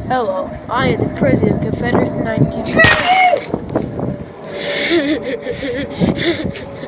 Hello, I am the President of the Confederacy 19.